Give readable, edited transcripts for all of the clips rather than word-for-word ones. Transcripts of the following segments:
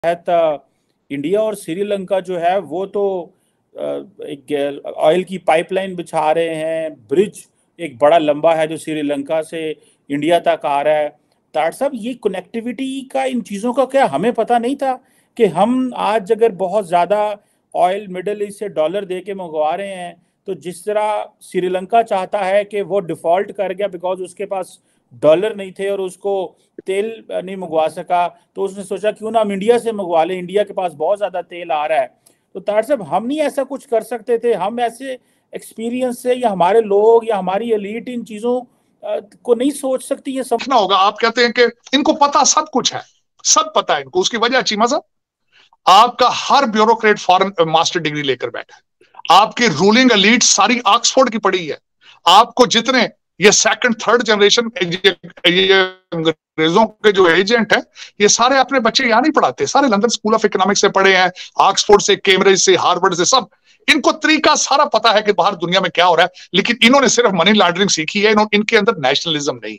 तहत इंडिया और श्रीलंका जो है वो तो एक ऑयल की पाइपलाइन बिछा रहे हैं। ब्रिज एक बड़ा लंबा है जो श्रीलंका से इंडिया तक आ रहा है। तार साहब, ये कनेक्टिविटी का, इन चीज़ों का क्या हमें पता नहीं था कि हम आज अगर बहुत ज़्यादा ऑयल मिडल ईस्ट से डॉलर दे के मंगवा रहे हैं, तो जिस तरह श्रीलंका चाहता है कि वो डिफ़ॉल्ट कर गया बिकॉज उसके पास डॉलर नहीं थे और उसको तेल नहीं मंगवा सका, तो उसने सोचा क्यों ना हम इंडिया से मंगवा लें, इंडिया के पास बहुत ज़्यादा तेल आ रहा है। तो तार साहब, हम नहीं ऐसा कुछ कर सकते थे? हम ऐसे एक्सपीरियंस से, या हमारे लोग या हमारी एलीट इन चीज़ों को नहीं सोच सकती? ये समझना होगा। आप कहते हैं कि इनको पता सब कुछ है, सब पता है इनको। उसकी वजह चीमा साहब, आपका हर ब्यूरोक्रेट फॉरेन मास्टर डिग्री लेकर बैठा है। आपकी रूलिंग एलीट सारी ऑक्सफोर्ड की पढ़ी है। आपको जितने ये सेकंड थर्ड जनरेशन ये अंग्रेजों के जो एजेंट है, ये सारे अपने बच्चे यहां नहीं पढ़ाते, सारे लंदन स्कूल ऑफ इकोनॉमिक्स से पढ़े हैं, ऑक्सफोर्ड से, कैम्ब्रिज से, हार्वर्ड से, सब इनको तरीका सारा पता है कि बाहर दुनिया में क्या हो रहा है। लेकिन इन्होंने सिर्फ मनी लॉन्ड्रिंग सीखी है, इनके अंदर नेशनलिज्म नहीं।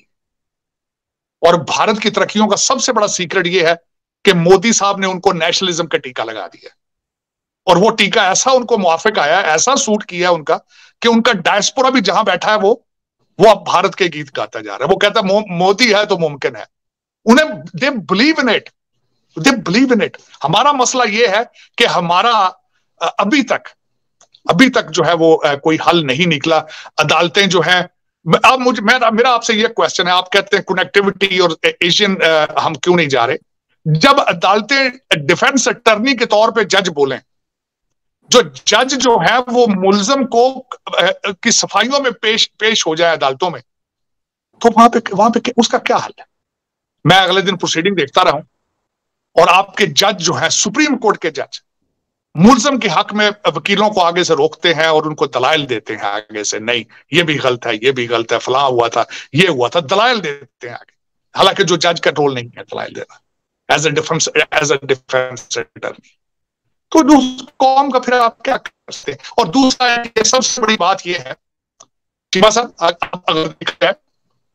और भारत की तरक्कियों का सबसे बड़ा सीक्रेट ये है कि मोदी साहब ने उनको नेशनलिज्म का टीका लगा दिया, और वो टीका ऐसा उनको मुआफिक आया, ऐसा सूट किया उनका, कि उनका डायस्पोरा भी जहां बैठा है वो अब भारत के गीत गाता जा रहा है। वो कहता है मोदी है तो मुमकिन है। उन्हें they believe in it, they believe in it. हमारा मसला ये है कि हमारा अभी तक जो है वो कोई हल नहीं निकला। अदालतें जो है, अब मेरा आपसे ये क्वेश्चन है, आप कहते हैं कनेक्टिविटी और एशियन हम क्यों नहीं जा रहे? जब अदालतें डिफेंस अटर्नी के तौर पे जज बोलें, जो जज जो है वो मुल्जम को की सफाइयों में पेश हो जाए अदालतों में, तो वहां पे उसका क्या हल है? मैं अगले दिन प्रोसीडिंग देखता रहा हूं, और आपके जज जो है, सुप्रीम कोर्ट के जज, मुल्जम के हक में वकीलों को आगे से रोकते हैं और उनको दलाइल देते हैं आगे से, नहीं ये भी गलत है, ये भी गलत है, फलां हुआ था, ये हुआ था, दलाइल देते हैं आगे। हालांकि जो जज का रोल नहीं है दलाइल देना, एज अ डिफेंस अटर्नी। तो कौम का फिर आप क्या कर सकते हैं? और दूसरा सबसे बड़ी बात यह है चीमा साहब, अगर देखा है,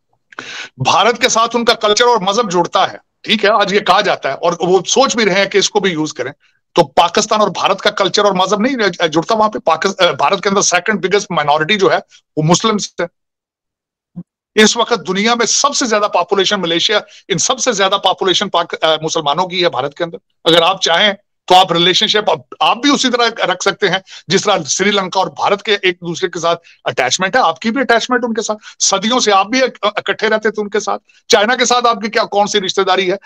भारत के साथ उनका कल्चर और मजहब जुड़ता है, ठीक है, आज ये कहा जाता है, और वो सोच भी रहे हैं कि इसको भी यूज करें। तो पाकिस्तान और भारत का कल्चर और मजहब नहीं जुड़ता वहां पे। भारत के अंदर सेकंड बिगेस्ट माइनॉरिटी जो है वो मुस्लिम्स है। इस वक्त दुनिया में सबसे ज्यादा पॉपुलेशन मलेशिया, इन सबसे ज्यादा पॉपुलेशन मुसलमानों की है भारत के अंदर। अगर आप चाहें तो आप रिलेशनशिप आप भी उसी तरह रख सकते हैं जिस तरह श्रीलंका और भारत के एक दूसरे के साथ अटैचमेंट है, आपकी भी अटैचमेंट उनके साथ, सदियों से आप भी इकट्ठे रहते थे उनके साथ। चाइना के साथ आपकी क्या कौन सी रिश्तेदारी है?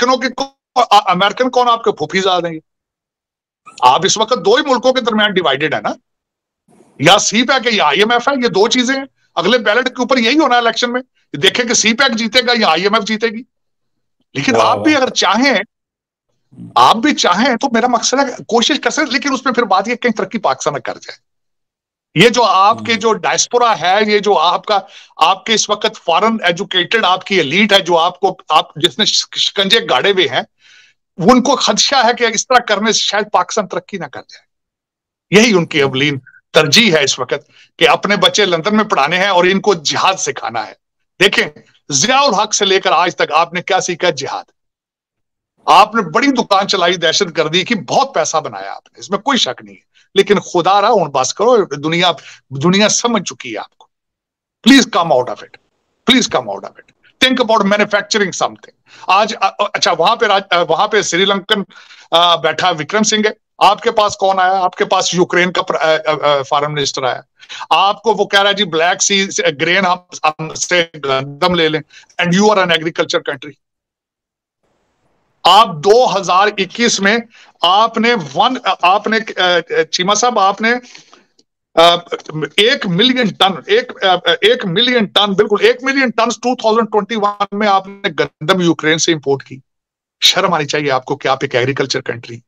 अमेरिकन कौन आपके फूफीजाद हैं? आप इस वक्त दो ही मुल्कों के दरमियान डिवाइडेड है ना, या सी पैक है या IMF है, ये दो चीजें हैं। अगले बैलेट के ऊपर यही होना है इलेक्शन में, देखें कि सी पैक जीतेगा या IMF जीतेगी। लेकिन आप भी अगर चाहें, आप भी चाहें तो मेरा मकसद है कोशिश कर सकते, लेकिन उसमें फिर बात ये कहीं तरक्की पाकिस्तान में कर जाए। ये जो आपके जो डायस्पोरा है, ये जो आपके इस वक्त फॉरेन एजुकेटेड आपकी एलीट है, जो आप जिसने शिकंजे गाड़े हुए हैं, उनको खदशा है कि इस तरह करने से शायद पाकिस्तान तरक्की ना कर जाए। यही उनकी अवलीन तरजीह है इस वक्त कि अपने बच्चे लंदन में पढ़ाने हैं और इनको जिहाद सिखाना है। देखें, जियाउल हक से लेकर आज तक आपने क्या सीखा? जिहाद। आपने बड़ी दुकान चलाई दहशतगर्दी की, बहुत पैसा बनाया आपने, इसमें कोई शक नहीं है। लेकिन खुदा रहा हूं बस करो, दुनिया समझ चुकी है आपको। Please come out of it, please come out of it, think about manufacturing something. आज अच्छा, वहां पे श्रीलंकन बैठा विक्रम सिंह है, आपके पास कौन आया? आपके पास यूक्रेन का फॉरेन मिनिस्टर आया। आपको वो कह रहा है जी ब्लैक सी ग्रेन हम से गंदम ले लें, and you are an agriculture country. आप 2021 में आपने चीमा साहब, आपने 1 मिलियन टन, एक मिलियन टन, बिल्कुल 1 मिलियन टन 2021 में आपने गंदम यूक्रेन से इंपोर्ट की। शर्म आनी चाहिए आपको कि आप एक एग्रीकल्चर कंट्री।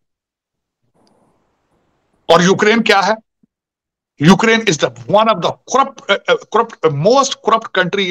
और यूक्रेन क्या है? Ukraine is the one of the most corrupt country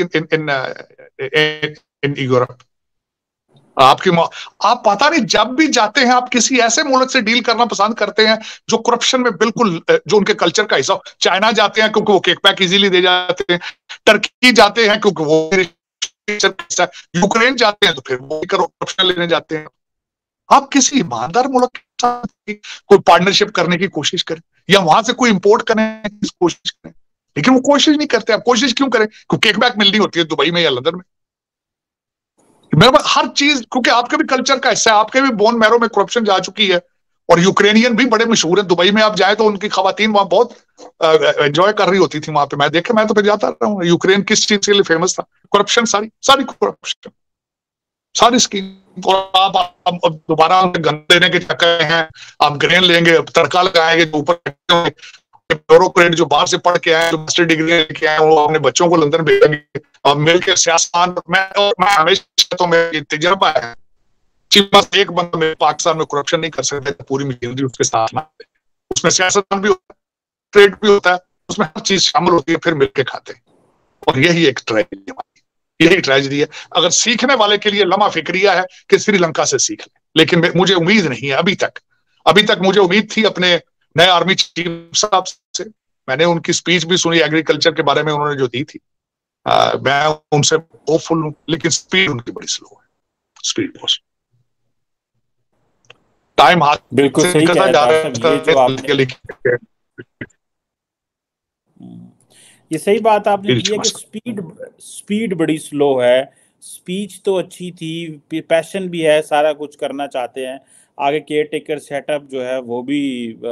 in Europe. आप पता नहीं, जब भी जाते हैं आप किसी ऐसे मुल्क से डील करना पसंद करते हैं जो करप्शन में बिल्कुल, जो उनके कल्चर का हिस्सा। चाइना जाते हैं क्योंकि वो केक पैक इजीली दे जाते हैं, टर्की जाते हैं क्योंकि वो, यूक्रेन जाते हैं तो फिर वो करप्शन लेने जाते हैं। आप किसी ईमानदार मुल्क के साथ कोई पार्टनरशिप करने की कोशिश करें, या वहां से कोई इंपोर्ट करने की कोशिश करें, लेकिन वो कोशिश नहीं करते। आप कोशिश क्यों करें? क्योंकि किकबैक मिलनी होती है दुबई में या लंदन में। मेरे पास हर चीज, क्योंकि आपके भी कल्चर का हिस्सा है, आपके भी बोन मैरो में करप्शन जा चुकी है। और यूक्रेनियन भी बड़े मशहूर है, दुबई में आप जाए तो उनकी खवातीन वहां बहुत एंजॉय कर रही होती थी वहां पे। मैं देखे, मैं तो फिर जाता रहा हूँ। यूक्रेन किस चीज के लिए फेमस था? करप्शन, सारी सारी करप्शन, सारी स्कीम। और आप दोबारा गन देने के चक्कर में हैं, आप ग्रेन लेंगे, तड़का लगाएंगे ऊपर, ब्यूरोक्रेट जो बाहर से पढ़ के आए, जो मास्टर डिग्री लेके आए, वो अपने बच्चों को लंदन भेजेंगे और मिलकर सियासत। मैं हमेशा, तो मेरा तजर्बा है, एक बंदा मेरे पाकिस्तान में करप्शन नहीं कर सकता, पूरी मशीनरी उसके साथ ना। उसमें सियासत भी होता है, ट्रेड भी होता है, उसमें हर चीज शामिल होती है, फिर मिलकर खाते हैं। और यही एक ट्रेजेडी है, यही ट्रेजेडी है। अगर सीखने वाले के लिए लम्हा फिक्रिया है कि श्रीलंका से सीख ले, लेकिन मुझे उम्मीद नहीं है अभी तक मुझे उम्मीद थी अपने नए आर्मी चीफ साहब से। मैंने उनकी स्पीच भी सुनी एग्रीकल्चर के बारे में, उन्होंने जो दी थी। मैं उनसे होपफुल हूं, लेकिन स्पीड उनकी बड़ी स्लो है। स्पीड बहुत, टाइम हाथ बिल्कुल से सही कह निकलता रहे जा हैं रहा साहब, ये जो आपने है। ये सही बात आपने की है कि स्पीड स्पीड बड़ी स्लो है। स्पीच तो अच्छी थी, पैशन भी है, सारा कुछ करना चाहते हैं। आगे केयर टेकर सेटअप जो है वो भी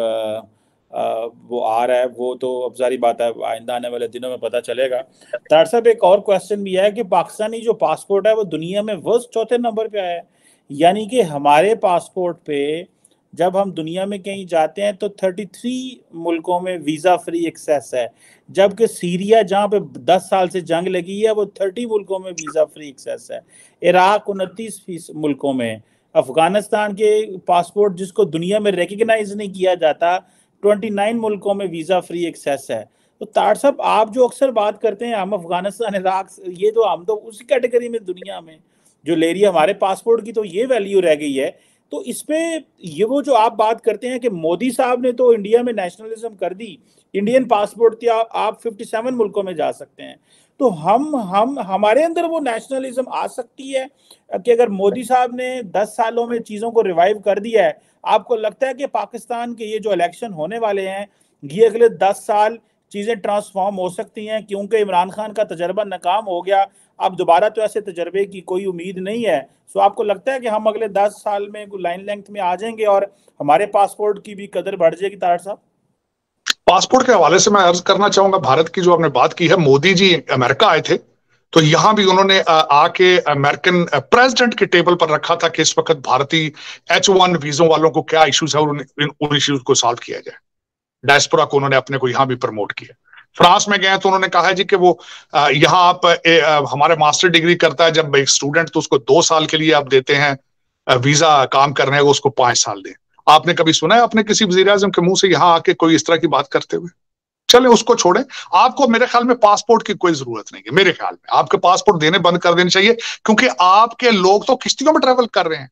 वो आ रहा है, वो तो अब सारी बात है, आइंदा आने वाले दिनों में पता चलेगा। तार साहब, एक और क्वेश्चन भी है कि पाकिस्तानी जो पासपोर्ट है वो दुनिया में वर्स्ट चौथे नंबर पे आया है। यानी कि हमारे पासपोर्ट पे जब हम दुनिया में कहीं जाते हैं तो 33 मुल्कों में वीज़ा फ्री एक्सेस है, जबकि सीरिया जहाँ पे 10 साल से जंग लगी है वो 30 मुल्कों में वीज़ा फ्री एक्सेस है। इराक 29 मुल्कों में। अफगानिस्तान के पासपोर्ट जिसको दुनिया में रिकग्नाइज नहीं किया जाता, 29 मुल्कों में वीज़ा फ्री एक्सेस है। तो तार साहब, आप जो अक्सर बात करते हैं हम अफगानिस्तान इराक, ये तो हम तो उसी कैटेगरी में दुनिया में जो ले रही है हमारे पासपोर्ट की, तो ये वैल्यू रह गई है। तो इसमें ये वो जो आप बात करते हैं कि मोदी साहब ने तो इंडिया में नेशनलिज्म कर दी, इंडियन पासपोर्ट थी, आप 57 मुल्कों में जा सकते हैं। तो हम हमारे अंदर वो नेशनलिज्म आ सकती है कि अगर मोदी साहब ने 10 सालों में चीज़ों को रिवाइव कर दिया है, आपको लगता है कि पाकिस्तान के ये जो इलेक्शन होने वाले हैं, ये अगले 10 साल चीज़ें ट्रांसफॉर्म हो सकती हैं? क्योंकि इमरान खान का तजर्बा नाकाम हो गया, अब दोबारा तो ऐसे तजर्बे की कोई उम्मीद नहीं है। सो आपको लगता है कि हम अगले 10 साल में लाइन लेंथ में आ जाएंगे और हमारे पासपोर्ट की भी कदर बढ़ जाएगी? तार साहब, पासपोर्ट के हवाले से मैं अर्ज करना चाहूंगा, भारत की जो आपने बात की है, मोदी जी अमेरिका आए थे, तो यहां भी उन्होंने आके अमेरिकन प्रेसिडेंट के टेबल पर रखा था कि इस वक्त भारतीय H1 वीजों वालों को क्या इश्यूज है और उन इश्यूज को सॉल्व किया जाए। डायस्पोरा को उन्होंने अपने को यहां भी प्रमोट किया। फ्रांस में गए तो उन्होंने कहा है जी कि वो यहाँ आप हमारे मास्टर डिग्री करता है जब एक स्टूडेंट, तो उसको 2 साल के लिए आप देते हैं वीजा काम करने को, उसको 5 साल दें। आपने कभी सुना है आपने किसी वजीर आजम के मुंह से यहाँ आके कोई इस तरह की बात करते हुए? चले उसको छोड़ें। आपको मेरे ख्याल में पासपोर्ट की कोई जरूरत नहीं है। मेरे ख्याल में आपके पासपोर्ट देने बंद कर देने चाहिए, क्योंकि आपके लोग तो किश्तियों में ट्रेवल कर रहे हैं।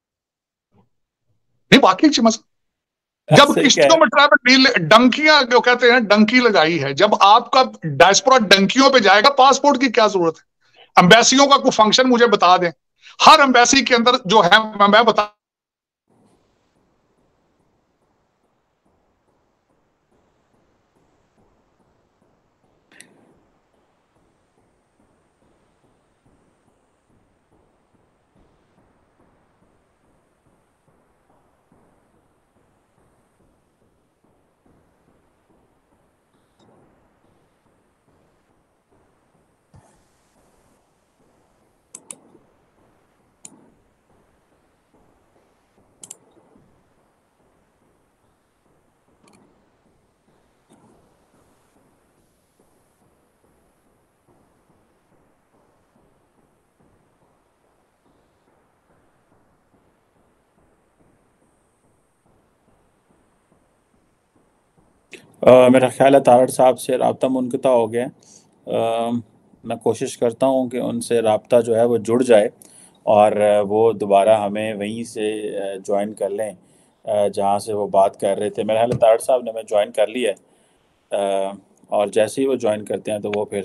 नहीं, बाकी जब किश्तियों में ट्रैवल, डंकियां जो कहते हैं, डंकी लगाई है। जब आपका डायस्पोरा डंकियों पे जाएगा, पासपोर्ट की क्या जरूरत है? एम्बेसियों का कोई फंक्शन मुझे बता दें। हर एम्बेसी के अंदर जो है, मैं बता मेरा ख्याल है तारड़ साहब से रब्ता मुनक़ता हो गया है। मैं कोशिश करता हूँ कि उनसे रब्ता जो है वो जुड़ जाए और वो दोबारा हमें वहीं से ज्वाइन कर लें जहाँ से वो बात कर रहे थे। मेरा ख्याल है तारड़ साहब ने हमें ज्वाइन कर लिया है, और जैसे ही वो ज्वाइन करते हैं तो वो फिर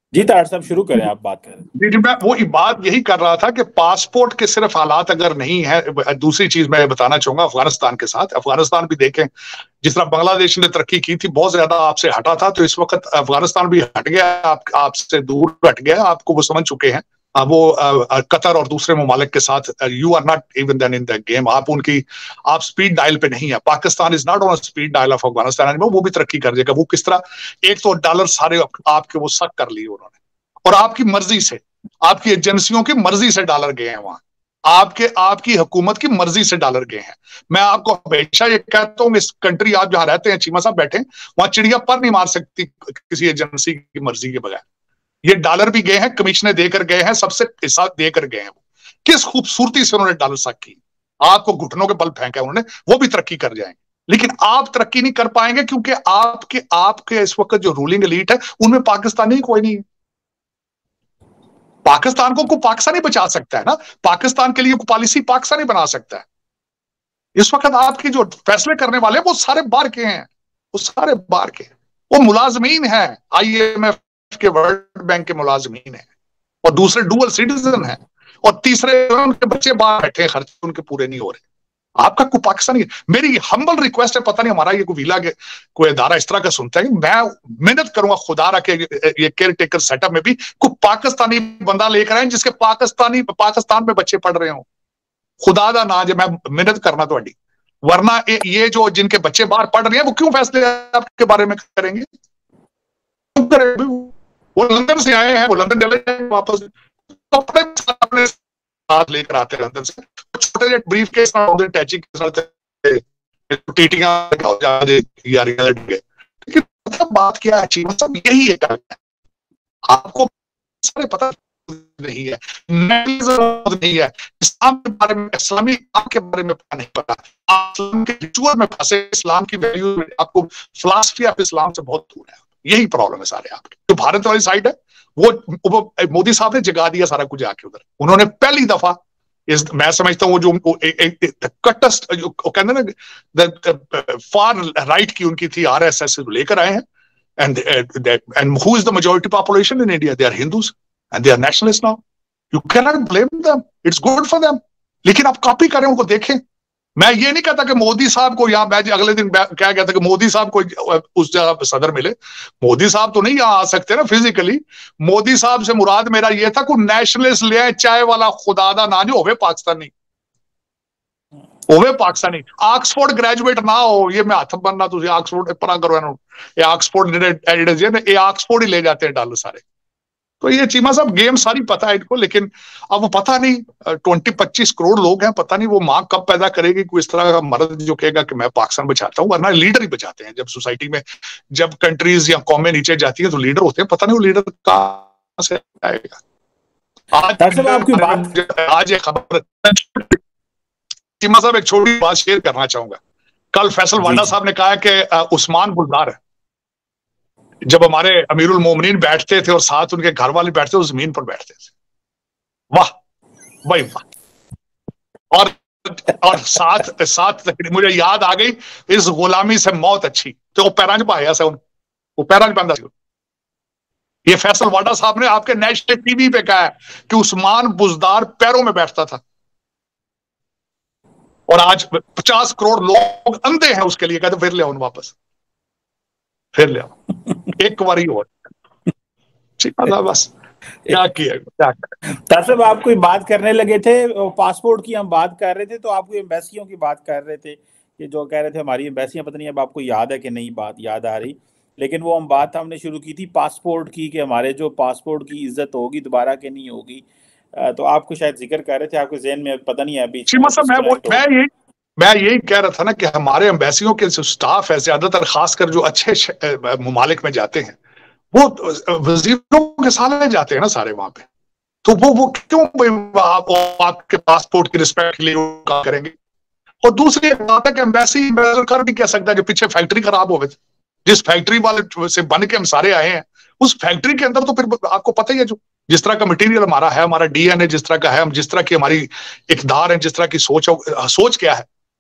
जी तार साहब शुरू करें, आप बात करें। जी, मैं वो बात यही कर रहा था कि पासपोर्ट के सिर्फ हालात अगर नहीं है, दूसरी चीज मैं बताना चाहूंगा अफगानिस्तान के साथ, अफगानिस्तान भी देखें, जिस तरह बांग्लादेश ने तरक्की की थी, बहुत ज्यादा आपसे हटा था, तो इस वक्त अफगानिस्तान भी हट गया, आपसे दूर हट गया, आपको वो समझ चुके हैं। वो कतर और दूसरे ममालिक के साथ you are not even then in the game, आप स्पीड डायल पे नहीं है। Pakistan is not on speed dial of Afghanistan, वो भी तरक्की कर जाएगा। वो किस तरह, एक तो डॉलर सारे आपके वो सक कर लिए उन्होंने, और आपकी मर्जी से, आपकी एजेंसियों की मर्जी से डॉलर गए हैं वहां, आपकी हुकूमत की मर्जी से डॉलर गए हैं। मैं आपको हमेशा ये कहता हूँ, इस कंट्री आप जहां रहते हैं, चीमा साहब बैठे, वहां चिड़िया पर नहीं मार सकती किसी एजेंसी की मर्जी के बगैर। ये डॉलर भी गए हैं, कमिश्नें देकर गए हैं, सबसे पैसा देकर गए हैं। वो किस खूबसूरती से उन्होंने डॉलर सक की, आपको घुटनों के बल फेंका उन्होंने, वो भी तरक्की कर जाएंगे। लेकिन आप तरक्की नहीं कर पाएंगे, क्योंकि आपके इस वक्त जो रूलिंग एलीट है, उनमें पाकिस्तानी कोई नहीं है। पाकिस्तान को पाकिस्तानी बचा सकता है ना, पाकिस्तान के लिए पॉलिसी पाकिस्तानी बना सकता है। इस वक्त आपके जो फैसले करने वाले वो सारे बाहर के हैं, वो सारे बाहर के, वो मुलाजमीन है, IMF के, वर्ल्ड बैंक के मुलाजमीन है, और दूसरे डुअल सिटीजन है, और तीसरे उनके बच्चे बाहर बैठे हैं, खर्चे उनके पूरे नहीं हो रहे। आपका कोई पाकिस्तानी, मेरी हम्बल रिक्वेस्ट है, पता नहीं हमारा ये कोई विला कोई इदारा इस तरह का सुनता है, मैं मेहनत करूंगा खुदा रखे ये केयर टेकर सेटअप में भी कोई पाकिस्तानी बंदा लेकर आए, जिसके पाकिस्तान में बच्चे पढ़ रहे हो। खुदा दा ना, मैं मेहनत करना थोड़ी, वरना ये जो जिनके बच्चे बाहर पढ़ रहे हैं, वो क्यों फैसले आपके बारे में करेंगे? वो लंदन से आए हैं, वो लंदन चले जाएंगे वापस, अपने साथ लेकर आते हैं लंदन से, छोटे ब्रीफ केस टैची के साथ टीटियां लेकिन मतलब बात क्या है चीमा साहब, यही है, आपको सारे पता नहीं है, नहीं है, इस्लाम के बारे में, इस्लामी के बारे में पता नहीं पता, आप इस्लाम के रिचुअल में फंसे, इस्लाम की वैल्यू, आपको फिलॉसफी ऑफ इस्लाम से बहुत दूर है। यही प्रॉब्लम है सारे आपके। जो भारत वाली साइड है, वो मोदी साहब ने जगा दिया सारा कुछ आके उधर। उन्होंने पहली दफा मैं समझता हूँ जो कटस्ट कहते ना फार राइट की उनकी थी, RSS लेकर आए हैं, and who is the majority population in India? They are Hindus and they are nationalists now. You cannot blame them. It's good for them. लेकिन आप कॉपी करें, उनको देखें। मैं ये नहीं कहता कि मोदी साहब को यहाँ, मैं अगले दिन क्या कहता कि मोदी साहब को उस जगह पे सदर मिले। मोदी साहब तो नहीं यहाँ आ सकते ना फिजिकली। मोदी साहब से मुराद मेरा ये था कोई नेशनलिस्ट ले आए, चाय वाला खुदादा ना जो होवे पाकिस्तानी, होवे पाकिस्तानी, ऑक्सफोर्ड ग्रेजुएट ना हो। ये मैं हाथ बनना, तुझे ऑक्सफोर्ड परा करो, ये ऑक्सफोर्ड ये ऑक्सफोर्ड ही ले जाते हैं डॉलर सारे। तो ये चीमा साहब गेम सारी पता है इनको, लेकिन अब वो पता नहीं 20-25 करोड़ लोग हैं, पता नहीं वो माँ कब पैदा करेगी कोई इस तरह का मर्द जो कहेगा कि मैं पाकिस्तान बचाता हूँ। वरना लीडर ही बचाते हैं। जब सोसाइटी में, जब कंट्रीज या कौमें नीचे जाती है तो लीडर होते हैं, पता नहीं वो लीडर कहां से आएगा। आज एक खबर, चीमा साहब एक छोटी बात शेयर करना चाहूंगा। कल फैसल वाडा साहब ने कहा कि उस्मान बुलदार, जब हमारे अमीरुल मोमिनीन बैठते थे और साथ उनके घर वाले बैठते थे, जमीन पर बैठते थे। वाह भाई वाह। और साथ मुझे याद आ गई, इस गुलामी से मौत अच्छी, तो वो पैरांज पाया से वो पैरांज बंदा। ये फैसल वाडा साहब ने आपके नेशनल टीवी पे कहा है कि उस्मान बुजदार पैरों में बैठता था, और आज 50 करोड़ लोग अंधे हैं उसके लिए। कहते फिर ले आओ वापस, फिर ले आओ एक बार ही और। बस क्या किया, क्या साहब आप कोई बात करने लगे थे, पासपोर्ट की हम बात कर रहे थे, तो आपको एम्बेसियों की बात कर रहे थे कि जो कह रहे थे हमारी एम्बेसियां, पता नहीं अब आपको याद है कि नहीं बात याद आ रही, लेकिन वो हम बात हमने शुरू की थी पासपोर्ट की, कि हमारे जो पासपोर्ट की इज्जत होगी दोबारा के नहीं होगी। तो आपको शायद जिक्र कर रहे थे, आपके जहन में पता नहीं है अभी। मैं यही कह रहा था ना कि हमारे एम्बेसियों के जो स्टाफ है, ज्यादातर खासकर जो अच्छे ममालिक में जाते हैं, वो वजीरों के साले जाते हैं ना सारे वहां पे। तो वो क्यों आपके पासपोर्ट की रिस्पेक्ट के लिए काम करेंगे? और दूसरी बात है कि एम्बेसी कर भी कह सकता है कि पीछे फैक्ट्री खराब हो गई, जिस फैक्ट्री वाले से बन के हम सारे आए हैं, उस फैक्ट्री के अंदर तो फिर आपको पता ही है, जो जिस तरह का मटेरियल हमारा है, हमारा DNA जिस तरह का है, हम जिस तरह की हमारी इकदार है, जिस तरह की सोच क्या है,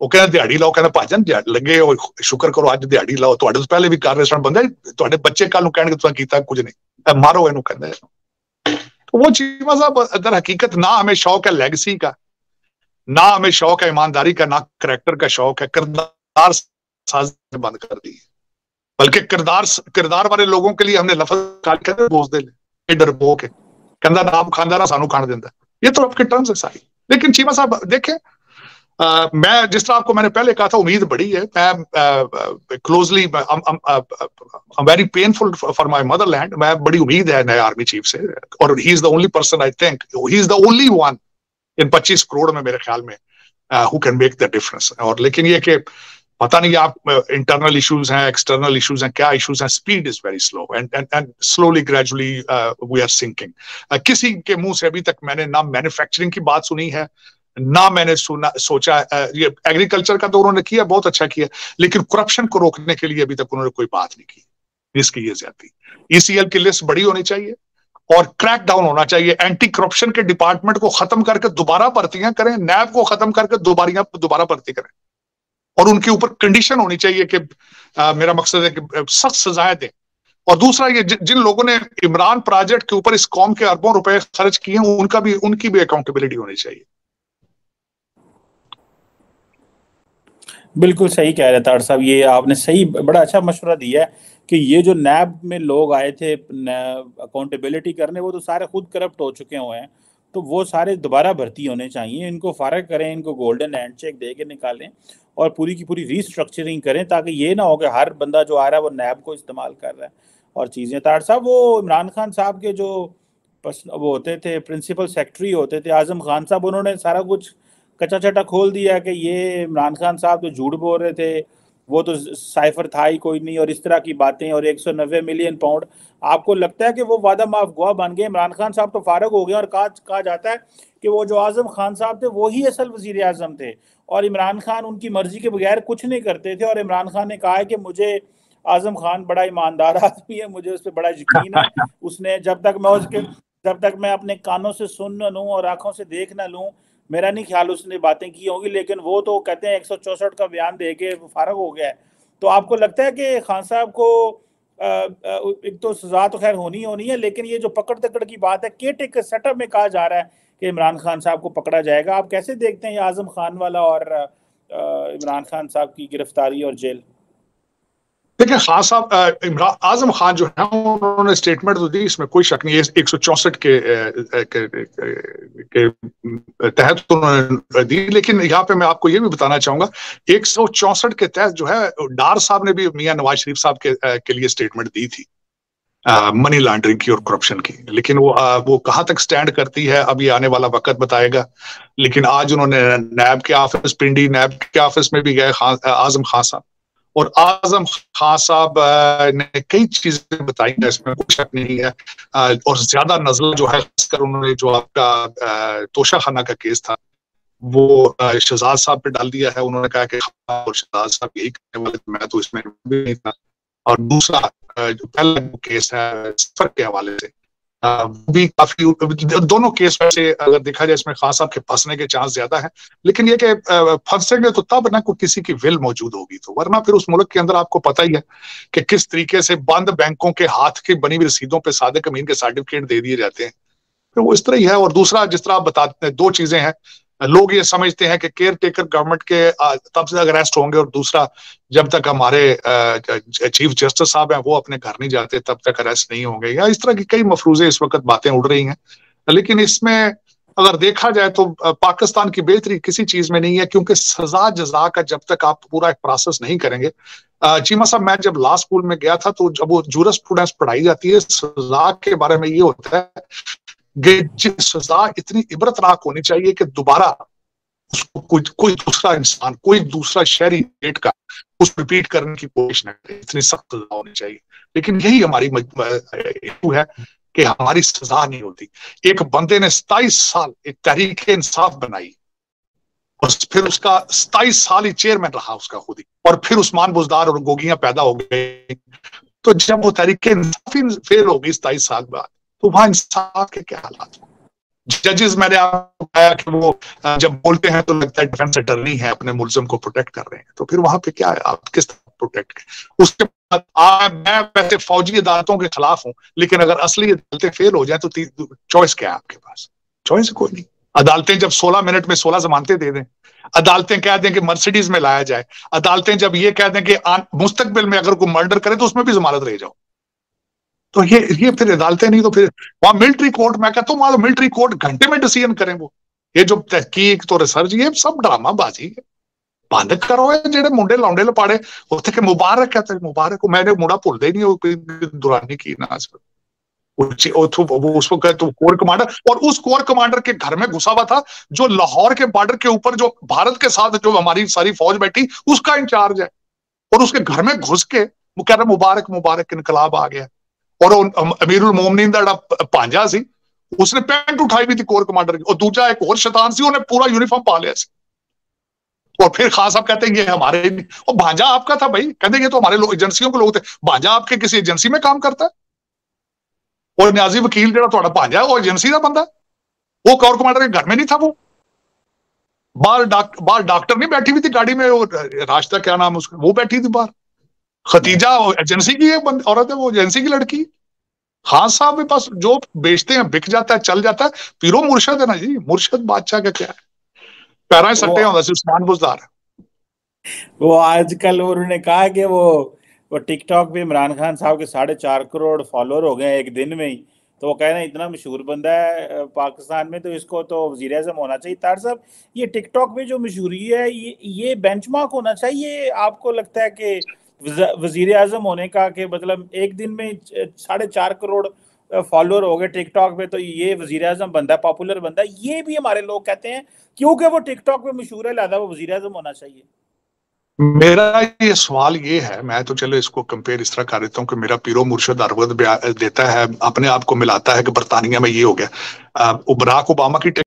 ਉਹ ਕਹਿੰਦਾ ਦਿਹਾੜੀ ਲਾਓ, ਕਹਿੰਦਾ ਭਾਜਨ ਲੱਗੇ ਹੋ ਸ਼ੁਕਰ ਕਰੋ ਅੱਜ ਦਿਹਾੜੀ ਲਾਓ, ਤੁਹਾਡੇ ਤੋਂ ਪਹਿਲੇ ਵੀ ਕਾਰ ਰੈਸਟੋਰੈਂਟ ਬੰਦਾ, ਤੁਹਾਡੇ ਬੱਚੇ ਕੱਲ ਨੂੰ ਕਹਿਣਗੇ ਤੁਸੀਂ ਕੀਤਾ ਕੁਝ नहीं, मारो ਇਹਨੂੰ ਕਹਿੰਦਾ। वो चीमा साहब अगर हकीकत ना हमें शौक है लेगेसी का, ना हमें शौक है ईमानदारी का, ना करेक्टर का शौक है, किरदार साज बंद कर दी, बल्कि किरदार वाले लोगों के लिए हमने लफ्ज बोझ दे डरपोक है, कहता नाम खांदा ना सानू खान देंदा, ये तो आपके टर्म्स है सारी। लेकिन चीमा साहब देखें, मैं जिस तरह आपको मैंने पहले कहा था उम्मीद बड़ी है, मैं closely very painful for my motherland, मैं बड़ी उम्मीद है नए आर्मी चीफ से, और he is the only person, I think he is the only one in 25 crore में मेरे ख्याल में who can make the difference. और लेकिन ये कि पता नहीं आप इंटरनल इश्यूज हैं, एक्सटर्नल इश्यूज हैं, क्या इश्यूज हैं, speed is very slow and slowly gradually we are sinking. किसी के मुंह से अभी तक मैंने ना मैन्युफैक्चरिंग की बात सुनी है, ना मैंने सोचा, ये एग्रीकल्चर का तो उन्होंने किया, बहुत अच्छा किया, लेकिन करप्शन को रोकने के लिए अभी तक उन्होंने कोई बात नहीं की, जिसकी ये ज्यादती। ईसीएल की लिस्ट बड़ी होनी चाहिए और क्रैक डाउन होना चाहिए, एंटी करप्शन के डिपार्टमेंट को खत्म करके दोबारा भर्तियां करें, नैब को खत्म करके दोबारा भर्ती करें, और उनके ऊपर कंडीशन होनी चाहिए कि मेरा मकसद है कि सख्त सजाएं दें। और दूसरा ये जिन लोगों ने इमरान प्रोजेक्ट के ऊपर इस कौम के अरबों रुपए खर्च किए हैं, उनकी भी अकाउंटेबिलिटी होनी चाहिए। बिल्कुल सही कह रहे तार साहब, ये आपने सही बड़ा अच्छा मशवरा दिया है कि ये जो नैब में लोग आए थे अकाउंटेबिलिटी करने, वो तो सारे खुद करप्ट हो चुके हुए हैं, तो वो सारे दोबारा भर्ती होने चाहिए, इनको फारग करें, इनको गोल्डन हैंडशेक दे के निकालें और पूरी की पूरी रीस्ट्रक्चरिंग करें, ताकि ये ना हो कि हर बंदा जो आ रहा है वो नैब को इस्तेमाल कर रहा है और चीज़ें। तार साहब, वो इमरान खान साहब के जो वो होते थे प्रिंसिपल सेक्रेटरी होते थे आज़म खान साहब, उन्होंने सारा कुछ कच्चा चट्टा खोल दिया कि ये इमरान खान साहब तो झूठ बोल रहे थे, वो तो साइफर था ही कोई नहीं, और इस तरह की बातें, और 190 मिलियन पाउंड। आपको लगता है कि वो वादा माफ गुआ बन गए? इमरान खान साहब तो फारग हो गए और कहा जाता है कि वो जो आज़म खान साहब थे वो ही असल वजीर आज़म थे, और इमरान खान उनकी मर्जी के बगैर कुछ नहीं करते थे। और इमरान खान ने कहा है कि मुझे आज़म खान बड़ा ईमानदार आदमी है, मुझे उस पर बड़ा यकीन है, उसने जब तक मैं अपने कानों से सुन न लूँ और आंखों से देख न लूँ, मेरा नहीं ख्याल उसने बातें की होंगी। लेकिन वो तो कहते हैं 164 का बयान दे के फारग हो गया है। तो आपको लगता है कि खान साहब को एक तो सजा तो खैर होनी है, लेकिन ये जो पकड़ तकड़ की बात है, केटेक सेटअप में कहा जा रहा है कि इमरान खान साहब को पकड़ा जाएगा, आप कैसे देखते हैं ये आज़म खान वाला और इमरान खान साहब की गिरफ्तारी और जेल? देखिए, खान साहब आजम खान जो है उन्होंने स्टेटमेंट तो दी, इसमें कोई शक नहीं है, 164 के तहत उन्होंने दी। लेकिन यहाँ पे मैं आपको ये भी बताना चाहूंगा, 164 के तहत जो है डार साहब ने भी मियां नवाज शरीफ साहब के लिए स्टेटमेंट दी थी मनी लॉन्ड्रिंग की और करप्शन की, लेकिन वो कहाँ तक स्टैंड करती है अब ये आने वाला वक्त बताएगा। लेकिन आज उन्होंने नैब के ऑफिस, पिंडी नैब के ऑफिस में भी गए आजम खान साहब, और आजम खान साहब ने कई चीजें बताई हैं, इसमें कोई शक नहीं है। और ज्यादा नजर जो है खासकर उन्होंने जो आपका तोशाखाना का केस था वो शहजाद साहब पे डाल दिया है। उन्होंने कहा कि शहजाद साहब यही करने वाले थे, मैं तो इसमें भी नहीं था। और दूसरा जो पहला केस है सफर के हवाले से, भी काफी, दोनों केस में से अगर देखा जाए इसमें खान साहब के फंसने के चांस ज्यादा है। लेकिन ये कि फंसेंगे तो तब ना कोई किसी की विल मौजूद होगी, तो वरना फिर उस मुल्क के अंदर आपको पता ही है कि किस तरीके से बंद बैंकों के हाथ की बनी हुई रसीदों पे सादिक अमीन के सर्टिफिकेट दे दिए जाते हैं, तो वो इस तरह ही है। और दूसरा, जिस तरह आप बताते हैं, दो चीजें हैं, लोग ये समझते हैं कि केयर टेकर गवर्नमेंट के तब से अरेस्ट होंगे, और दूसरा जब तक हमारे चीफ जस्टिस साहब हैं वो अपने घर नहीं जाते तब तक अरेस्ट नहीं होंगे, या इस तरह की कई मफरूजे इस वक्त बातें उड़ रही हैं। लेकिन इसमें अगर देखा जाए तो पाकिस्तान की बेहतरी किसी चीज में नहीं है, क्योंकि सजा जजा का जब तक आप पूरा एक प्रोसेस नहीं करेंगे। चीमा साहब, मैं जब लॉ स्कूल में गया था तो जब वो जूरिस्प्रूडेंस पढ़ाई जाती है सजा के बारे में, ये होता है सजा इतनी इबरतनाक होनी चाहिए कि दोबारा उसको कोई दूसरा इंसान, कोई दूसरा शहरी स्टेट का उस रिपीट करने की कोशिश न करे, इतनी सख्त सजा होनी चाहिए। लेकिन यही हमारी इशू है कि हमारी सजा नहीं होती। एक बंदे ने 27 साल एक तहरीक इंसाफ बनाई और फिर उसका 27 साल ही चेयरमैन रहा उसका खुद ही, और फिर उस्मान बुजदार और गोगियां पैदा हो गई। तो जब वो तहरीक इंसाफ फेल हो गई 27 साल बाद, तो वहां इंसाफ के क्या हालात? जजेस मैंने आपको बताया कि वो जब बोलते हैं तो लगता है डिफेंस अटर्नी है, अपने मुल्जिम को प्रोटेक्ट कर रहे हैं, तो फिर वहां पे क्या है, आप किस तरह प्रोटेक्ट करें? उसके बाद मैं वैसे फौजी अदालतों के खिलाफ हूं, लेकिन अगर असली अदालतें फेल हो जाए तो चॉइस क्या है आपके पास? चॉइस कोई नहीं। अदालतें जब 16 मिनट में 16 जमानतें दे दें, अदालतें कह दें कि मर्सिडीज में लाया जाए, अदालतें जब ये कह दें कि मुस्तकबिल में अगर कोई मर्डर करे तो उसमें भी जमानत रह जाओ, तो ये फिर अदालतें नहीं तो फिर वहां मिलिट्री कोर्ट, मैं कहता हूँ वहां मिलिट्री कोर्ट घंटे में डिसीजन करें। वो ये जो तहकीक तो रिसर्च ये सब ड्रामाबाजी है, बंद करो। जेडे मुंडे लौंडे लपाड़े उत्थे के मुबारक कहते मुबारक को, मैंने मुंडा भुलदा ही नहीं दुरानी की ना उस वक्त तो कोर कमांडर, और उस कोर कमांडर के घर में घुसा हुआ था जो लाहौर के बॉर्डर के ऊपर जो भारत के साथ जो हमारी सारी फौज बैठी उसका इंचार्ज है, और उसके घर में घुस के वो कह रहा मुबारक मुबारक इनकलाब आ गया। और अमीरुल मोमिनीन दा भांजा सी, उसने पैंट उठाई हुई थी कोर कमांडर की, और दूसरा एक और शैतान सी, उन्हें पूरा यूनिफॉर्म पा लिया सी। और फिर खान साहब कहते हैं ये हमारे नहीं, और भांजा आपका था भाई, कहते ये तो हमारे लोग एजेंसियों के लोग थे। भांजा आपके किसी एजेंसी में काम करता है? और न्याजी वकील जो भांजा है वो एजेंसी का बंदा, वो कोर कमांडर के घर में नहीं था। वो बाहर डॉक्टर नहीं बैठी हुई थी गाड़ी में, वो रास्ता क्या नाम उसका, वो बैठी थी बाहर। खतीजा एजेंसी की एक औरत है, वो एजेंसी की लड़की। खान साहब के पास जो बेचते हैं बिक जाता है, चल जाता है। पीरो मुर्शद है ना जी, मुर्शद बादशाह का क्या है, पैरा सट्टे होता है उस्मान बुजदार। वो आजकल उन्होंने कहा कि वो टिकटॉक पे इमरान खान साहब के 4.5 करोड़ फॉलोअर हो गए एक दिन में ही, तो वो कह रहे हैं इतना मशहूर बंदा है पाकिस्तान में, तो इसको तो वजीर आज़म होना चाहिए। तार साहब, ये टिकटॉक पे जो मशहूरी है ये बेंचमार्क होना चाहिए? आपको लगता है कि वजीर आज़म होने का, कि मतलब एक दिन में 4.5 करोड़ फॉलोअर हो गए टिकटॉक पे, तो ये वजीर आज़म बंदा, पॉपुलर बंदा? ये भी हमारे लोग कहते हैं क्योंकि वो टिकटॉक पे मशहूर है लिहाजा वो वजीर आज़म होना चाहिए। मेरा ये सवाल ये है, मैं तो चलो इसको कंपेयर इस तरह कर देता हूँ कि मेरा पीरो मुर्शद अरवद देता है, अपने आप को मिलाता है कि बरतानिया में ये हो गया। बराक ओबामा की